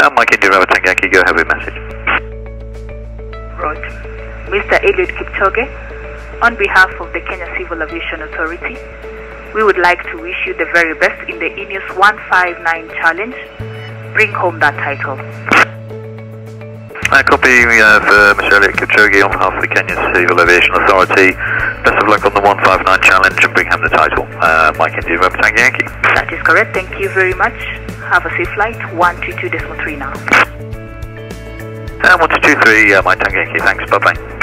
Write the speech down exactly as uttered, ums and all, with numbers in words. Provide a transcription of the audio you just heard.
Uh, Mike India Robert Tango Yankee, go ahead with message. Right. Mister Eliud Kipchoge, on behalf of the Kenya Civil Aviation Authority, we would like to wish you the very best in the Ineos one five nine Challenge. Bring home that title. Uh, copy uh, for Mister Eliud Kipchoge on behalf of the Kenya Civil Aviation Authority. Best of luck on the one five nine Challenge and bring home the title. Uh, Mike India Robert Tango Yankee. That is correct. Thank you very much. Have a safe flight. one two two point three now. Uh, one two two three, uh, Mike Tango Yankee. Thanks. Bye bye.